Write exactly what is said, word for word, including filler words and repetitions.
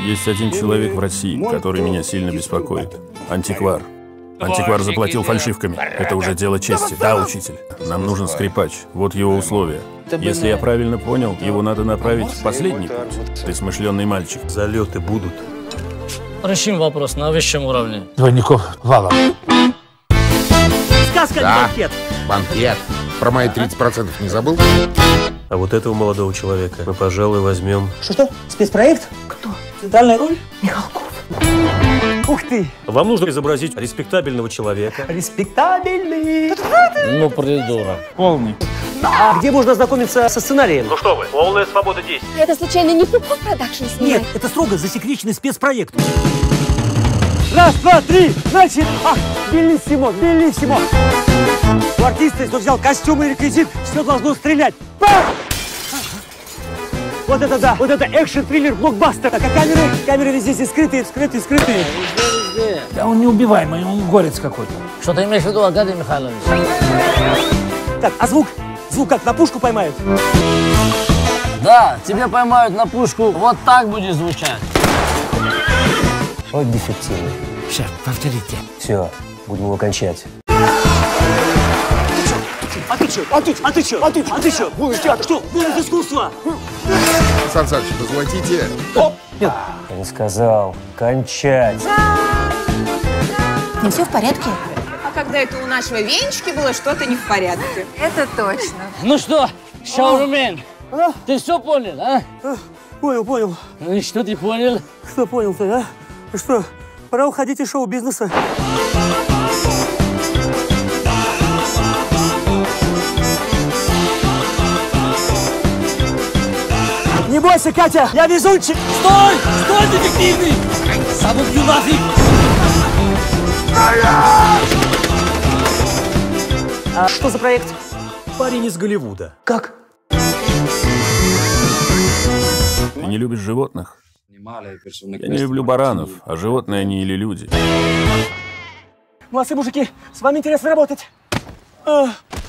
Есть один человек в России, который меня сильно беспокоит. Антиквар. Антиквар заплатил фальшивками. Это уже дело чести. Да, учитель. Нам нужен скрипач. Вот его условия. Если я правильно понял, его надо направить в последний путь. Ты смышленый мальчик. Залеты будут. Решим вопрос на высшем уровне. Двойников валом. Сказка, да. не банкет. Банкет. Про мои тридцать процентов не забыл? А вот этого молодого человека мы, пожалуй, возьмем. Что-что? Спецпроект? Кто? Центральная роль? Михалков. Ух ты! Вам нужно изобразить респектабельного человека. Респектабельный. Ну, придурок. Полный. А где можно ознакомиться со сценарием? Ну что вы, полная свобода действий. Это случайно не Пупков продакшн снимает? Нет, это строго засекреченный спецпроект. Раз, два, три, значит, ах, белиссимо, белиссимо. У артиста, кто взял костюм и реквизит, все должно стрелять. Бах! Вот это да, вот это экшн-триллер, блокбастер. А камеры, камеры везде здесь скрытые, скрытые, скрытые. Да он неубиваемый, он горец какой-то. Что ты имеешь в виду, Аркадий Михайлович? Так, а звук? Звук как, на пушку поймают? Да, тебя поймают на пушку, вот так будет звучать. Вот дефективный. Шеф, повторите. Все, будем его кончать. А ты что? А ты, а ты что? А ты, а ты что? Будешь театр? Что? Будешь искусство? Сан Саныч, позвоните. Я не сказал. Кончать. Не все в порядке? А когда это у нашего Венечки было что-то не в порядке? Это точно. Ну что, шоумен, А? ты все понял, а? А, понял, понял. Ну и что ты понял? Что понял-то, а? Ну что, пора уходить из шоу-бизнеса. Не бойся, Катя, я везунчик. Стой! Стой, детективный! Забудь нафиг! А что за проект? Парень из Голливуда. Как? Ты не любишь животных? Я не люблю баранов, а животные они или люди. Молодцы, мужики, с вами интересно работать. А.